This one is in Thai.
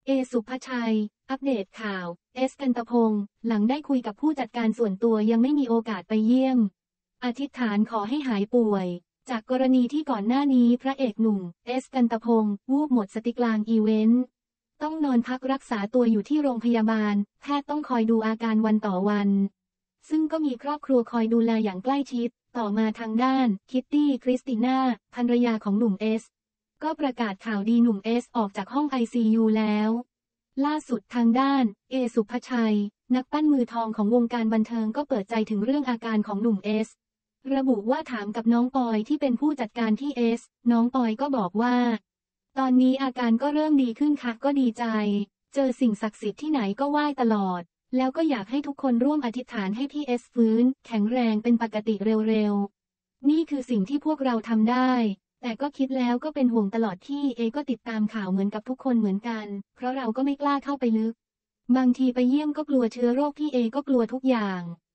เอสุภชัยอัปเดตข่าวเอสกันตะพงศ์หลังได้คุยกับผู้จัดการส่วนตัวยังไม่มีโอกาสไปเยี่ยมอธิษฐานขอให้หายป่วยจากกรณีที่ก่อนหน้านี้พระเอกหนุ่มเอสกันตะพงศ์วูบหมดสติกลางอีเวนต์ต้องนอนพักรักษาตัวอยู่ที่โรงพยาบาลแพทย์ต้องคอยดูอาการวันต่อวันซึ่งก็มีครอบครัวคอยดูแลอย่างใกล้ชิดต่อมาทางด้านคิตตี้คริสติน่าภรรยาของหนุ่มเอสก็ประกาศข่าวดีหนุ่มเอสออกจากห้อง ICU แล้วล่าสุดทางด้านเอสุภชัยนักปั้นมือทองของวงการบันเทิงก็เปิดใจถึงเรื่องอาการของหนุ่มเอสระบุว่าถามกับน้องปอยที่เป็นผู้จัดการที่เอสน้องปอยก็บอกว่าตอนนี้อาการก็เริ่มดีขึ้นค่ะก็ดีใจเจอสิ่งศักดิ์สิทธิ์ที่ไหนก็ไหว้ตลอดแล้วก็อยากให้ทุกคนร่วมอธิษฐานให้พี่เอสฟื้นแข็งแรงเป็นปกติเร็วๆนี่คือสิ่งที่พวกเราทำได้แต่ก็คิดแล้วก็เป็นห่วงตลอดที่เอก็ติดตามข่าวเหมือนกับทุกคนเหมือนกันเพราะเราก็ไม่กล้าเข้าไปลึกบางทีไปเยี่ยมก็กลัวเชื้อโรคพี่เอก็กลัวทุกอย่าง